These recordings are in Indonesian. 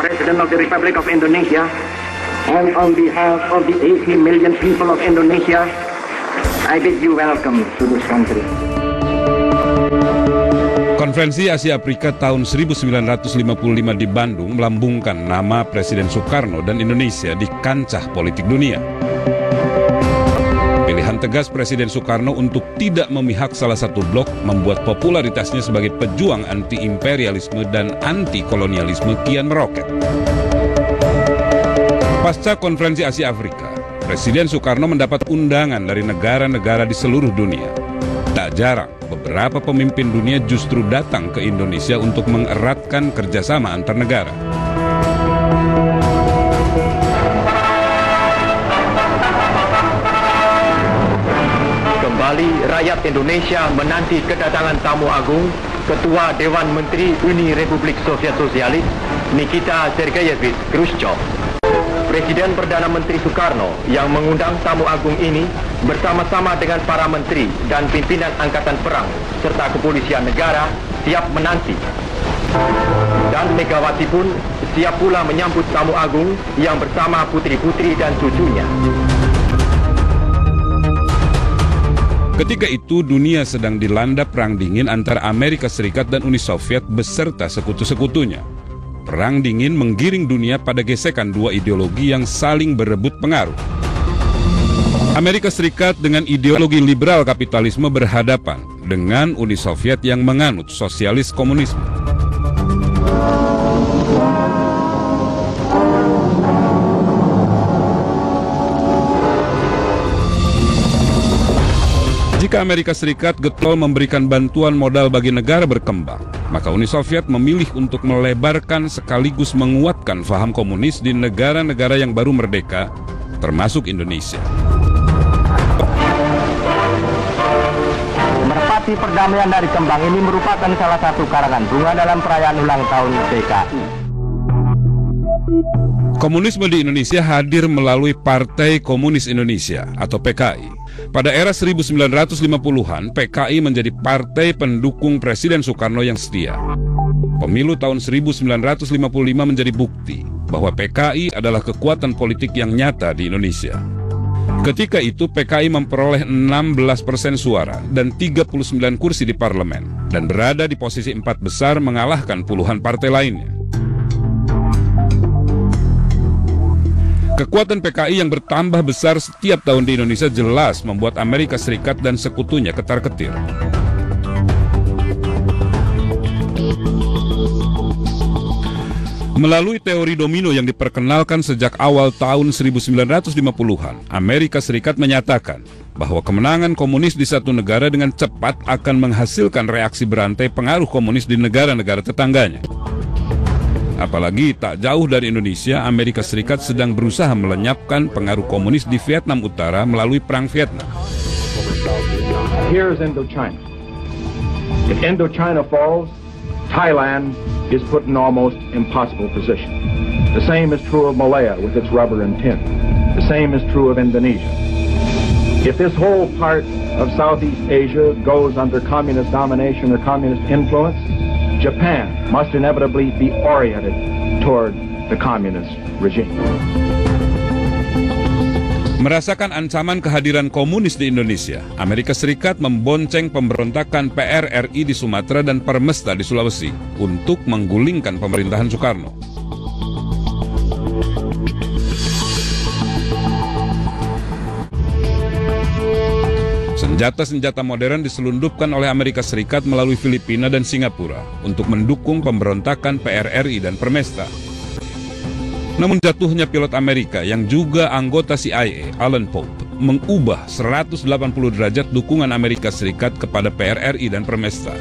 President of the Republic of Indonesia, and on behalf of the 80 million people of Indonesia, I bid you welcome to this country. Konferensi Asia Afrika tahun 1955 di Bandung melambungkan nama Presiden Soekarno dan Indonesia di kancah politik dunia. Pilihan tegas Presiden Soekarno untuk tidak memihak salah satu blok membuat popularitasnya sebagai pejuang anti-imperialisme dan anti-kolonialisme kian meroket. Pasca Konferensi Asia Afrika, Presiden Soekarno mendapat undangan dari negara-negara di seluruh dunia. Tak jarang, beberapa pemimpin dunia justru datang ke Indonesia untuk mengeratkan kerjasama antar negara. Kembali rakyat Indonesia menanti kedatangan tamu agung, Ketua Dewan Menteri Uni Republik Soviet Sosialis, Nikita Sergeyevich Khrushchev. Presiden Perdana Menteri Soekarno yang mengundang tamu agung ini bersama-sama dengan para menteri dan pimpinan angkatan perang serta kepolisian negara siap menanti. Dan Megawati pun siap pula menyambut tamu agung yang bersama putri-putri dan cucunya. Ketika itu dunia sedang dilanda perang dingin antara Amerika Serikat dan Uni Soviet beserta sekutu-sekutunya. Perang dingin menggiring dunia pada gesekan dua ideologi yang saling berebut pengaruh. Amerika Serikat dengan ideologi liberal kapitalisme berhadapan dengan Uni Soviet yang menganut sosialis komunisme. Jika Amerika Serikat getol memberikan bantuan modal bagi negara berkembang, maka Uni Soviet memilih untuk melebarkan sekaligus menguatkan paham komunis di negara-negara yang baru merdeka, termasuk Indonesia. Merpati Perdamaian dari Kembang ini merupakan salah satu karangan bunga dalam perayaan ulang tahun PKI. Komunisme di Indonesia hadir melalui Partai Komunis Indonesia atau PKI. Pada era 1950-an, PKI menjadi partai pendukung Presiden Soekarno yang setia. Pemilu tahun 1955 menjadi bukti bahwa PKI adalah kekuatan politik yang nyata di Indonesia. Ketika itu PKI memperoleh 16% suara dan 39 kursi di parlemen dan berada di posisi 4 besar mengalahkan puluhan partai lainnya. Kekuatan PKI yang bertambah besar setiap tahun di Indonesia jelas membuat Amerika Serikat dan sekutunya ketar-ketir. Melalui teori domino yang diperkenalkan sejak awal tahun 1950-an, Amerika Serikat menyatakan bahwa kemenangan komunis di satu negara dengan cepat akan menghasilkan reaksi berantai pengaruh komunis di negara-negara tetangganya. Apalagi tak jauh dari Indonesia, Amerika Serikat sedang berusaha melenyapkan pengaruh komunis di Vietnam Utara melalui Perang Vietnam. Here's Indochina. If Indochina falls, Thailand is put in almost impossible position. The same is true of Malaya with its rubber and tin. The same is true of Indonesia. If this whole part of Southeast Asia goes under communist domination or communist influence, Japan must inevitably be oriented toward the communist regime. Merasakan ancaman kehadiran komunis di Indonesia, Amerika Serikat membonceng pemberontakan PRRI di Sumatera dan Permesta di Sulawesi untuk menggulingkan pemerintahan Soekarno. Senjata-senjata modern diselundupkan oleh Amerika Serikat melalui Filipina dan Singapura untuk mendukung pemberontakan PRRI dan Permesta. Namun jatuhnya pilot Amerika yang juga anggota CIA, Alan Pope, mengubah 180 derajat dukungan Amerika Serikat kepada PRRI dan Permesta.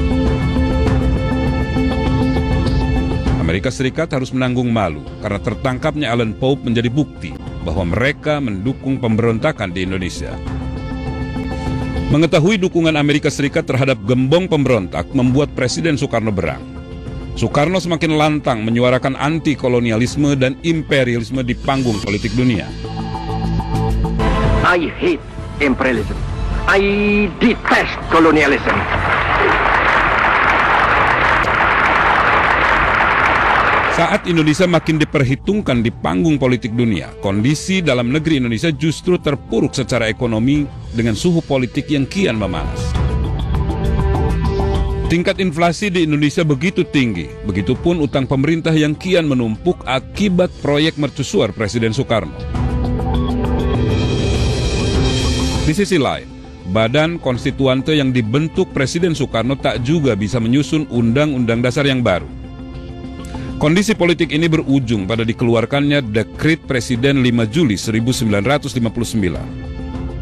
Amerika Serikat harus menanggung malu karena tertangkapnya Alan Pope menjadi bukti bahwa mereka mendukung pemberontakan di Indonesia. Mengetahui dukungan Amerika Serikat terhadap gembong pemberontak membuat Presiden Soekarno berang. Soekarno semakin lantang menyuarakan anti-kolonialisme dan imperialisme di panggung politik dunia. I hate imperialism. I detest colonialism. Saat Indonesia makin diperhitungkan di panggung politik dunia, kondisi dalam negeri Indonesia justru terpuruk secara ekonomi dengan suhu politik yang kian memanas. Tingkat inflasi di Indonesia begitu tinggi, begitupun utang pemerintah yang kian menumpuk akibat proyek mercusuar Presiden Soekarno. Di sisi lain, Badan Konstituante yang dibentuk Presiden Soekarno tak juga bisa menyusun Undang-Undang Dasar yang baru. Kondisi politik ini berujung pada dikeluarkannya Dekret Presiden 5 Juli 1959.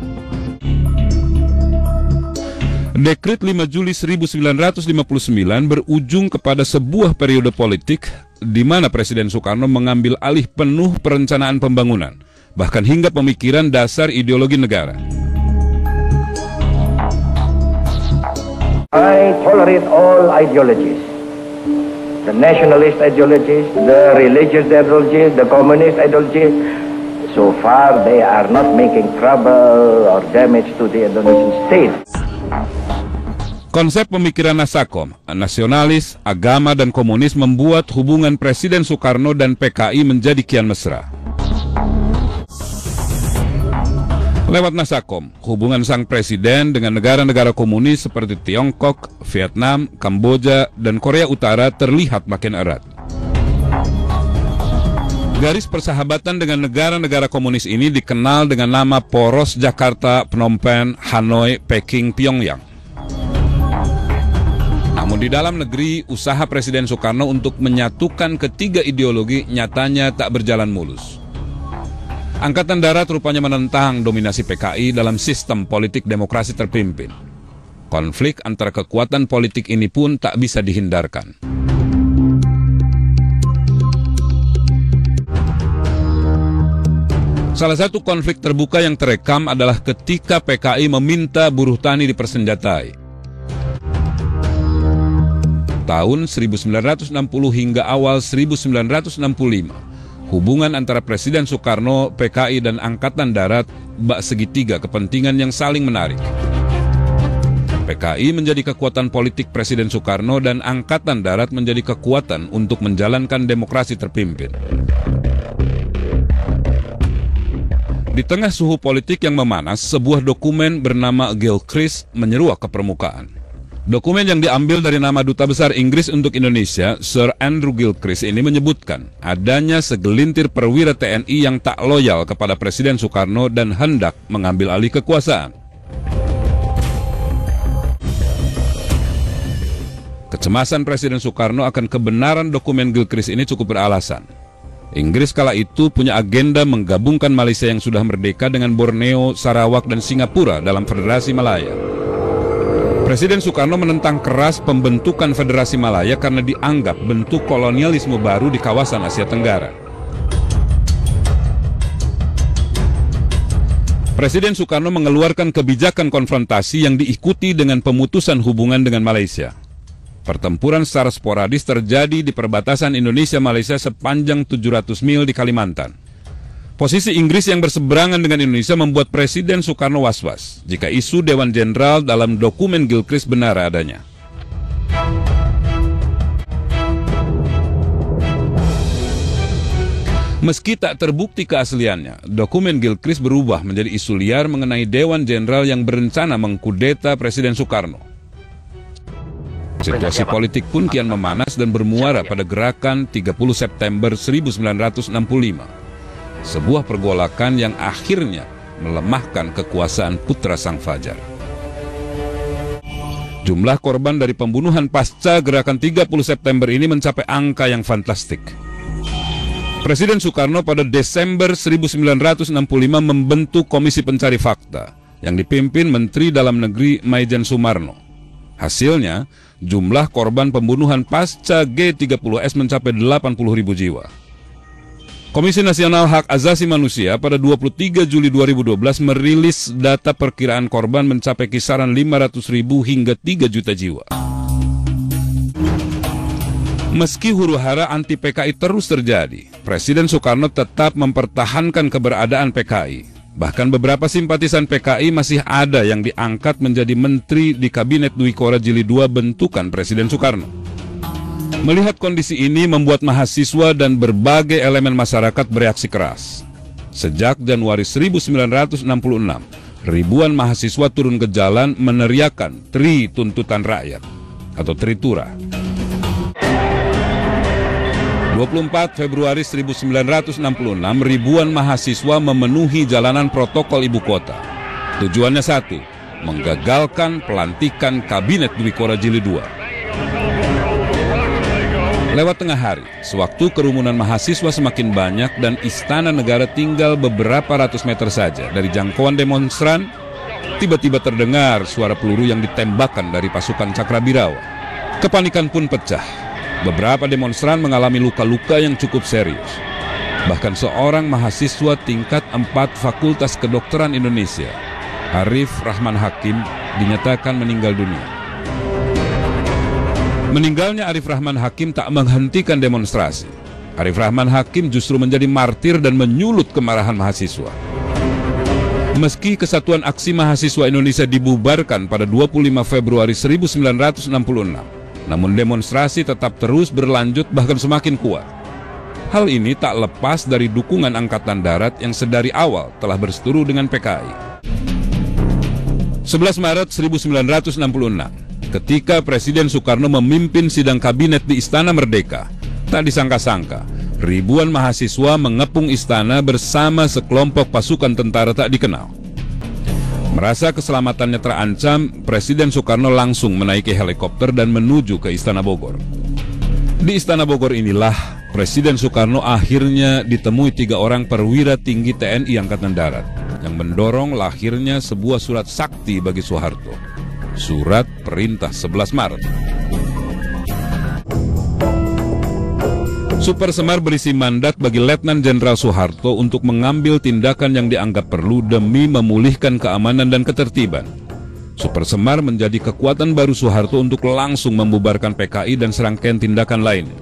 Dekret 5 Juli 1959 berujung kepada sebuah periode politik di mana Presiden Soekarno mengambil alih penuh perencanaan pembangunan, bahkan hingga pemikiran dasar ideologi negara. I tolerate all ideologies. The nationalist ideologies, the religious ideologies, the communist ideologies. So far they are not making trouble or damage to the Indonesian state. Konsep pemikiran Nasakom, nasionalis, agama, dan komunis membuat hubungan Presiden Soekarno dan PKI menjadi kian mesra. Lewat Nasakom, hubungan sang presiden dengan negara-negara komunis seperti Tiongkok, Vietnam, Kamboja, dan Korea Utara terlihat makin erat. Garis persahabatan dengan negara-negara komunis ini dikenal dengan nama Poros Jakarta, Phnom Penh, Hanoi, Peking, Pyongyang. Namun di dalam negeri, usaha Presiden Soekarno untuk menyatukan ketiga ideologi nyatanya tak berjalan mulus. Angkatan Darat rupanya menentang dominasi PKI dalam sistem politik demokrasi terpimpin. Konflik antara kekuatan politik ini pun tak bisa dihindarkan. Salah satu konflik terbuka yang terekam adalah ketika PKI meminta buruh tani dipersenjatai. Tahun 1960 hingga awal 1965, hubungan antara Presiden Soekarno, PKI, dan Angkatan Darat bak segitiga kepentingan yang saling menarik. PKI menjadi kekuatan politik Presiden Soekarno dan Angkatan Darat menjadi kekuatan untuk menjalankan demokrasi terpimpin. Di tengah suhu politik yang memanas, sebuah dokumen bernama Gilchrist menyeruak ke permukaan. Dokumen yang diambil dari nama Duta Besar Inggris untuk Indonesia, Sir Andrew Gilchrist ini menyebutkan adanya segelintir perwira TNI yang tak loyal kepada Presiden Soekarno dan hendak mengambil alih kekuasaan. Kecemasan Presiden Soekarno akan kebenaran dokumen Gilchrist ini cukup beralasan. Inggris kala itu punya agenda menggabungkan Malaysia yang sudah merdeka dengan Borneo, Sarawak, dan Singapura dalam Federasi Malaya. Presiden Soekarno menentang keras pembentukan Federasi Malaya karena dianggap bentuk kolonialisme baru di kawasan Asia Tenggara. Presiden Soekarno mengeluarkan kebijakan konfrontasi yang diikuti dengan pemutusan hubungan dengan Malaysia. Pertempuran secara sporadis terjadi di perbatasan Indonesia-Malaysia sepanjang 700 mil di Kalimantan. Posisi Inggris yang berseberangan dengan Indonesia membuat Presiden Soekarno was-was jika isu Dewan Jenderal dalam dokumen Gilchrist benar adanya. Meski tak terbukti keasliannya, dokumen Gilchrist berubah menjadi isu liar mengenai Dewan Jenderal yang berencana mengkudeta Presiden Soekarno. Situasi politik pun kian memanas dan bermuara pada gerakan 30 September 1965. Sebuah pergolakan yang akhirnya melemahkan kekuasaan putra Sang Fajar. Jumlah korban dari pembunuhan pasca gerakan 30 September ini mencapai angka yang fantastik. Presiden Soekarno pada Desember 1965 membentuk Komisi Pencari Fakta yang dipimpin Menteri Dalam Negeri Maijen Sumarno. Hasilnya, jumlah korban pembunuhan pasca G30S mencapai 80.000 jiwa. Komisi Nasional Hak Asasi Manusia pada 23 Juli 2012 merilis data perkiraan korban mencapai kisaran 500.000 hingga 3 juta jiwa. Meski huru-hara anti PKI terus terjadi, Presiden Soekarno tetap mempertahankan keberadaan PKI. Bahkan beberapa simpatisan PKI masih ada yang diangkat menjadi menteri di Kabinet Dwi Kora Jilid II bentukan Presiden Soekarno. Melihat kondisi ini membuat mahasiswa dan berbagai elemen masyarakat bereaksi keras. Sejak Januari 1966, ribuan mahasiswa turun ke jalan meneriakan Tri Tuntutan Rakyat atau Tritura. 24 Februari 1966, ribuan mahasiswa memenuhi jalanan protokol ibu kota. Tujuannya satu, menggagalkan pelantikan Kabinet Dwi Kora Jilid II. Lewat tengah hari, sewaktu kerumunan mahasiswa semakin banyak dan Istana Negara tinggal beberapa ratus meter saja dari jangkauan demonstran, tiba-tiba terdengar suara peluru yang ditembakkan dari pasukan Cakrabirawa. Kepanikan pun pecah. Beberapa demonstran mengalami luka-luka yang cukup serius. Bahkan seorang mahasiswa tingkat 4 Fakultas Kedokteran Indonesia, Arif Rahman Hakim, dinyatakan meninggal dunia. Meninggalnya Arif Rahman Hakim tak menghentikan demonstrasi. Arif Rahman Hakim justru menjadi martir dan menyulut kemarahan mahasiswa. Meski Kesatuan Aksi Mahasiswa Indonesia dibubarkan pada 25 Februari 1966, namun demonstrasi tetap terus berlanjut bahkan semakin kuat. Hal ini tak lepas dari dukungan Angkatan Darat yang sedari awal telah berseteru dengan PKI. 11 Maret 1966, ketika Presiden Soekarno memimpin sidang kabinet di Istana Merdeka, tak disangka-sangka, ribuan mahasiswa mengepung istana bersama sekelompok pasukan tentara tak dikenal. Merasa keselamatannya terancam, Presiden Soekarno langsung menaiki helikopter dan menuju ke Istana Bogor. Di Istana Bogor inilah Presiden Soekarno akhirnya ditemui 3 orang perwira tinggi TNI Angkatan Darat yang mendorong lahirnya sebuah surat sakti bagi Soeharto. Surat Perintah 11 Maret. Super Semar berisi mandat bagi Letnan Jenderal Soeharto untuk mengambil tindakan yang dianggap perlu demi memulihkan keamanan dan ketertiban. Super Semar menjadi kekuatan baru Soeharto untuk langsung membubarkan PKI dan serangkaian tindakan lainnya.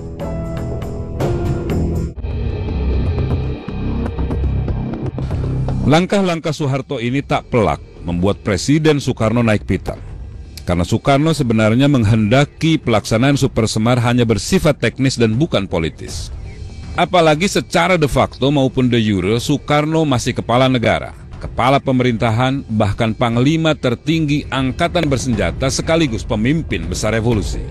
Langkah-langkah Soeharto ini tak pelak membuat Presiden Soekarno naik pitam. Karena Soekarno sebenarnya menghendaki pelaksanaan Super Semar hanya bersifat teknis dan bukan politis. Apalagi secara de facto maupun de jure, Soekarno masih kepala negara, kepala pemerintahan, bahkan panglima tertinggi angkatan bersenjata sekaligus pemimpin besar revolusi.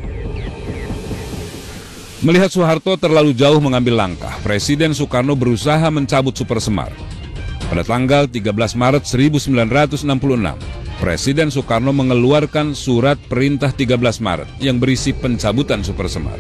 Melihat Soeharto terlalu jauh mengambil langkah, Presiden Soekarno berusaha mencabut Super Semar. Pada tanggal 13 Maret 1966, Presiden Soekarno mengeluarkan Surat Perintah 13 Maret yang berisi pencabutan Super Semar.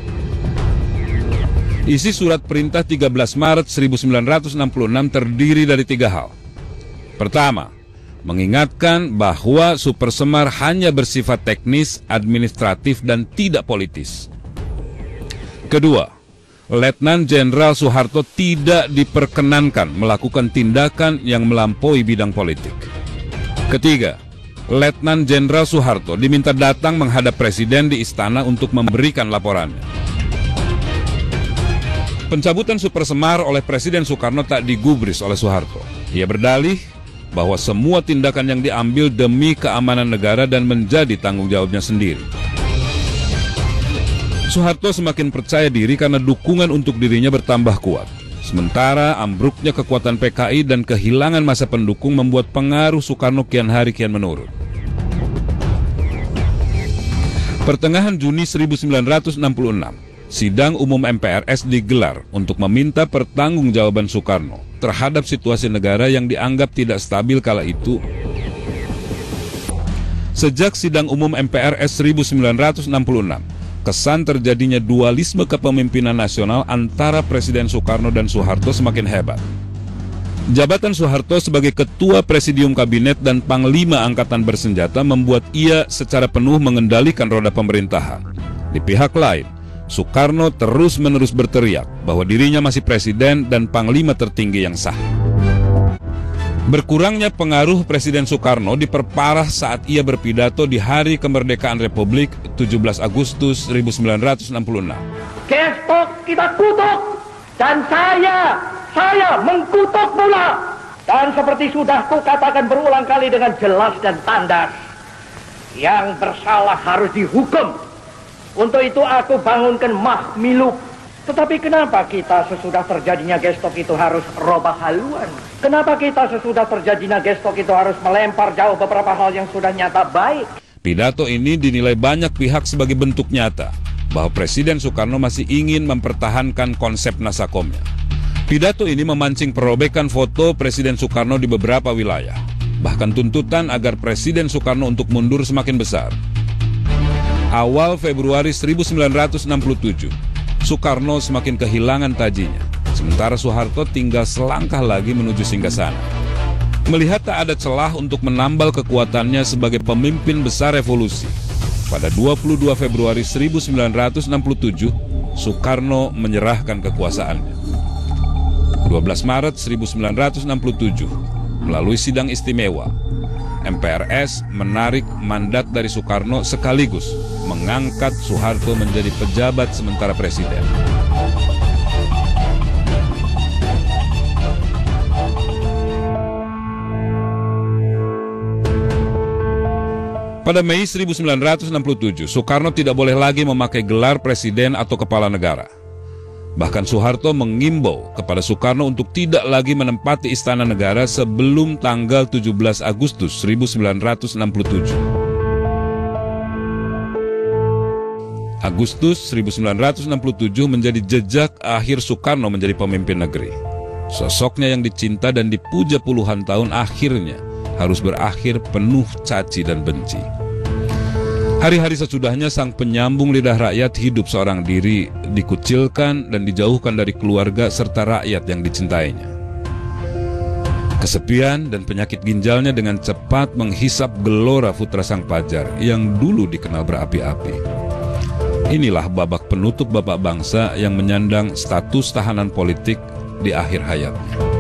Isi Surat Perintah 13 Maret 1966 terdiri dari 3 hal. Pertama, mengingatkan bahwa Super Semar hanya bersifat teknis, administratif, dan tidak politis. Kedua, Letnan Jenderal Soeharto tidak diperkenankan melakukan tindakan yang melampaui bidang politik. Ketiga, Letnan Jenderal Soeharto diminta datang menghadap Presiden di istana untuk memberikan laporannya. Pencabutan Super Semar oleh Presiden Soekarno tak digubris oleh Soeharto. Ia berdalih bahwa semua tindakan yang diambil demi keamanan negara dan menjadi tanggung jawabnya sendiri. Soeharto semakin percaya diri karena dukungan untuk dirinya bertambah kuat. Sementara ambruknya kekuatan PKI dan kehilangan masa pendukung membuat pengaruh Soekarno kian hari kian menurun. Pertengahan Juni 1966, sidang umum MPRS digelar untuk meminta pertanggungjawaban Soekarno terhadap situasi negara yang dianggap tidak stabil kala itu. Sejak sidang umum MPRS 1966, kesan terjadinya dualisme kepemimpinan nasional antara Presiden Soekarno dan Soeharto semakin hebat. Jabatan Soeharto sebagai Ketua Presidium Kabinet dan Panglima Angkatan Bersenjata membuat ia secara penuh mengendalikan roda pemerintahan. Di pihak lain, Soekarno terus-menerus berteriak bahwa dirinya masih Presiden dan Panglima tertinggi yang sah. Berkurangnya pengaruh Presiden Soekarno diperparah saat ia berpidato di Hari Kemerdekaan Republik 17 Agustus 1966. Besok kita kutuk dan saya mengkutuk pula. Dan seperti sudah kukatakan berulang kali dengan jelas dan tandas, yang bersalah harus dihukum Untuk itu aku bangunkan Mahmiluk. Tetapi kenapa kita sesudah terjadinya gestok itu harus robah haluan? Kenapa kita sesudah terjadinya gestok itu harus melempar jauh beberapa hal yang sudah nyata baik? Pidato ini dinilai banyak pihak sebagai bentuk nyata bahwa Presiden Soekarno masih ingin mempertahankan konsep Nasakomnya. Pidato ini memancing perobekan foto Presiden Soekarno di beberapa wilayah. Bahkan tuntutan agar Presiden Soekarno untuk mundur semakin besar. Awal Februari 1967, Soekarno semakin kehilangan tajinya, sementara Soeharto tinggal selangkah lagi menuju Singgasana. Melihat tak ada celah untuk menambal kekuatannya sebagai pemimpin besar revolusi, pada 22 Februari 1967, Soekarno menyerahkan kekuasaannya. 12 Maret 1967, melalui sidang istimewa, MPRS menarik mandat dari Soekarno sekaligus mengangkat Soeharto menjadi pejabat sementara presiden. Pada Mei 1967, Soekarno tidak boleh lagi memakai gelar presiden atau kepala negara. Bahkan Soeharto mengimbau kepada Soekarno untuk tidak lagi menempati Istana Negara sebelum tanggal 17 Agustus 1967. Agustus 1967 menjadi jejak akhir Soekarno menjadi pemimpin negeri. Sosoknya yang dicinta dan dipuja puluhan tahun akhirnya harus berakhir penuh caci dan benci. Hari-hari sesudahnya sang penyambung lidah rakyat hidup seorang diri, dikucilkan dan dijauhkan dari keluarga serta rakyat yang dicintainya. Kesepian dan penyakit ginjalnya dengan cepat menghisap gelora putra sang pajar yang dulu dikenal berapi-api. Inilah babak penutup bapak bangsa yang menyandang status tahanan politik di akhir hayatnya.